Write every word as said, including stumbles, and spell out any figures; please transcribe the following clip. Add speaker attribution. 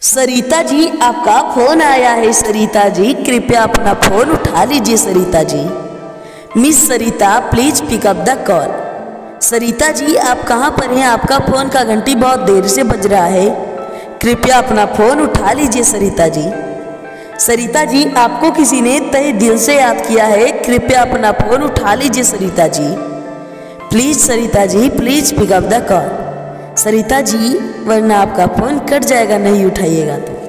Speaker 1: सरिता जी, आपका फोन आया है। सरिता जी, कृपया अपना फोन उठा लीजिए। Sarita ji, miss Sarita please pick up the call. Sarita ji, आप कहाँ पर हैं? आपका फोन का घंटी बहुत देर से बज रहा है, कृपया अपना फोन उठा लीजिए। सरिता जी, सरिता जी, आपको किसी ने तहे दिल से याद किया है, कृपया अपना फोन उठा लीजिए। Sarita ji please, Sarita ji please pick up the call. Sarita ji, वरना आपका फोन कट जाएगा नहीं उठाइएगा तो।